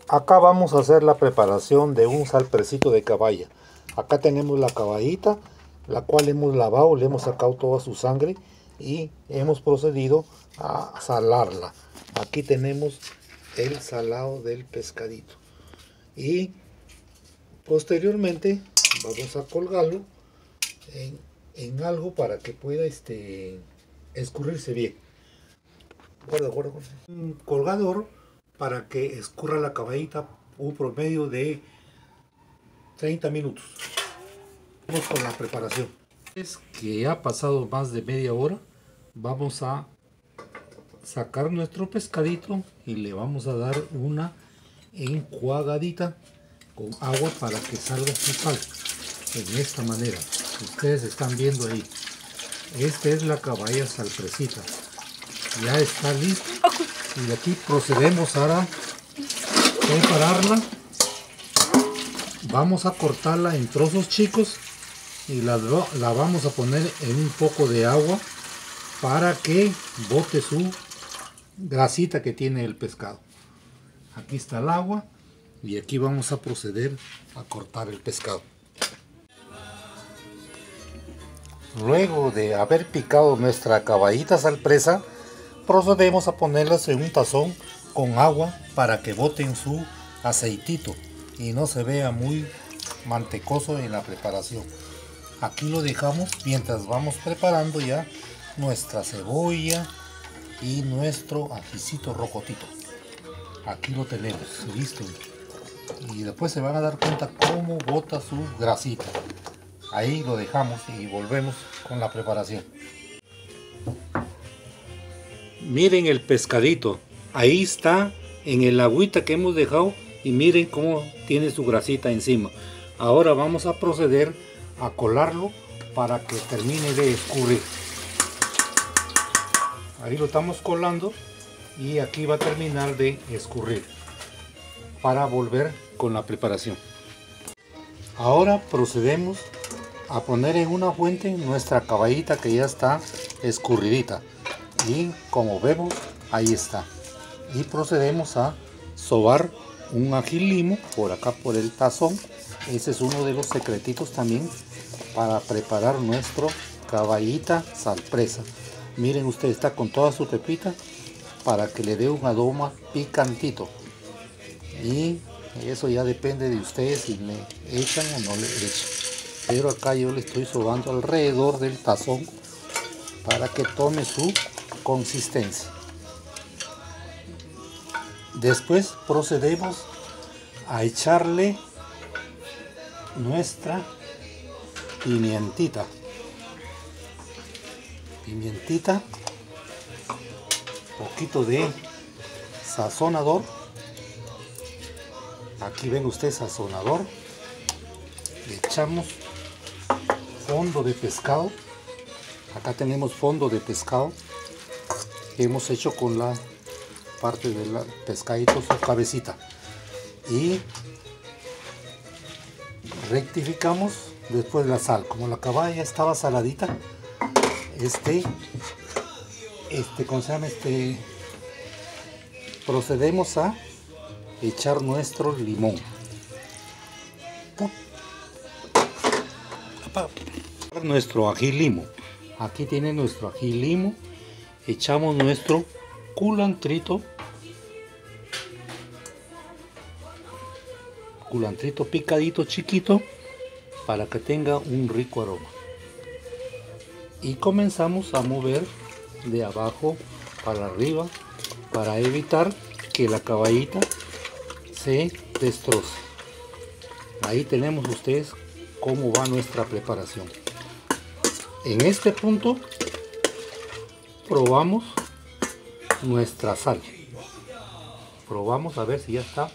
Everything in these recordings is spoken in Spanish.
Acá vamos a hacer la preparación de un salpresito de caballa. Acá tenemos la caballita, la cual hemos lavado, le hemos sacado toda su sangre y hemos procedido a salarla. Aquí tenemos el salado del pescadito y posteriormente vamos a colgarlo en algo para que pueda escurrirse bien. Guarda. Un colgador para que escurra la caballita un promedio de 30 minutos. Vamos con la preparación. Es que ha pasado más de media hora. Vamos a sacar nuestro pescadito y le vamos a dar una enjuagadita con agua para que salga su sal. En esta manera, ustedes están viendo ahí. Esta es la caballa salpresita. Ya está lista. Y de aquí procedemos a prepararla. Vamos a cortarla en trozos chicos y la vamos a poner en un poco de agua para que bote su grasita que tiene el pescado. Aquí está el agua y aquí vamos a proceder a cortar el pescado. Luego de haber picado nuestra caballita salpresa, procedemos a ponerlas en un tazón con agua para que boten su aceitito y no se vea muy mantecoso en la preparación. Aquí lo dejamos mientras vamos preparando ya nuestra cebolla y nuestro ajicito rocotito. Aquí lo tenemos listo y después se van a dar cuenta cómo bota su grasita. Ahí lo dejamos y volvemos con la preparación. Miren el pescadito, ahí está en el agüita que hemos dejado y miren cómo tiene su grasita encima. Ahora vamos a proceder a colarlo para que termine de escurrir. Ahí lo estamos colando y aquí va a terminar de escurrir para volver con la preparación. Ahora procedemos a poner en una fuente nuestra caballita que ya está escurridita y como vemos ahí está, y procedemos a sobar un ají limo por acá por el tazón. Ese es uno de los secretitos también para preparar nuestro caballita salpresa. Miren ustedes, está con toda su pepita para que le dé un aroma picantito y eso ya depende de ustedes si le echan o no le echan, pero acá yo le estoy sobando alrededor del tazón para que tome su consistencia. Después procedemos a echarle nuestra pimientita, poquito de sazonador. Aquí ven ustedes sazonador. Le echamos fondo de pescado. Acá tenemos fondo de pescado que hemos hecho con la parte del pescadito, su cabecita, y rectificamos después la sal. Como la caballa estaba saladita, ¿cómo se llama? Procedemos a echar nuestro limón. Nuestro ají limo. Aquí tiene nuestro ají limo. Echamos nuestro culantrito picadito chiquito para que tenga un rico aroma. Y comenzamos a mover de abajo para arriba para evitar que la caballita se destroce. Ahí tenemos ustedes cómo va nuestra preparación. En este punto probamos nuestra sal. Probamos a ver si ya está.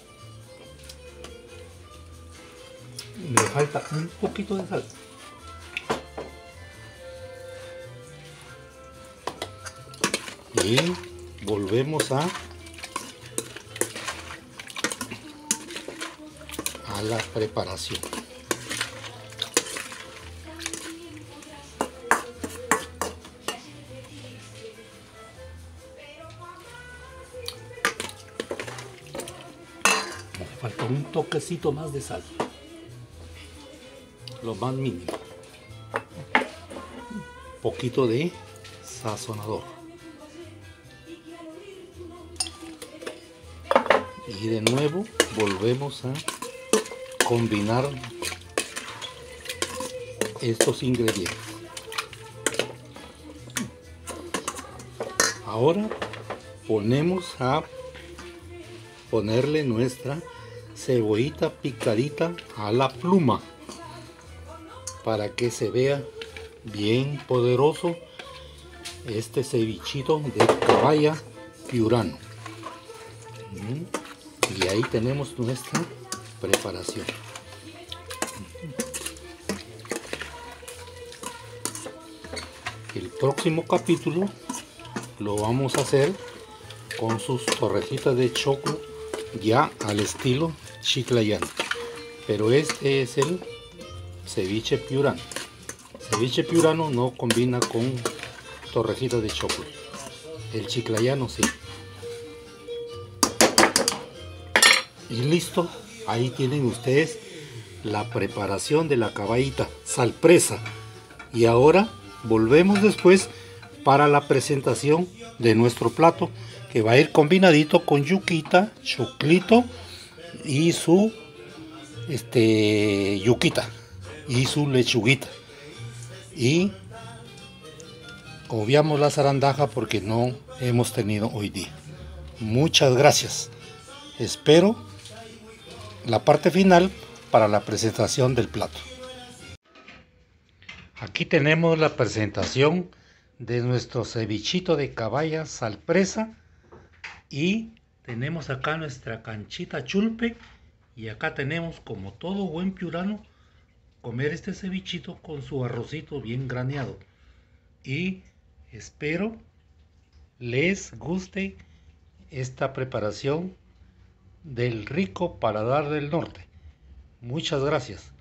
Me falta un poquito de sal. Y volvemos a la preparación. falta un toquecito más de sal, lo más mínimo, un poquito de sazonador y de nuevo volvemos a combinar estos ingredientes. Ahora ponemos a ponerle nuestra cebollita picadita a la pluma para que se vea bien poderoso este cevichito de caballa piurano. Y ahí tenemos nuestra preparación. El próximo capítulo lo vamos a hacer con sus torrejitas de choclo ya al estilo chiclayano, pero este es el ceviche piurano. Ceviche piurano no combina con torrejitas de choclo, el chiclayano sí. Y listo, ahí tienen ustedes la preparación de la caballita salpresa. Y ahora volvemos después para la presentación de nuestro plato, que va a ir combinadito con yuquita, choclito y su yuquita y su lechuguita. Y obviamos la zarandaja porque no hemos tenido hoy día. Muchas gracias. Espero la parte final para la presentación del plato. Aquí tenemos la presentación de nuestro cevichito de caballa salpresa y tenemos acá nuestra canchita chulpe, y acá tenemos, como todo buen piurano, comer este cevichito con su arrocito bien graneado. Y espero les guste esta preparación del rico paladar del norte. Muchas gracias.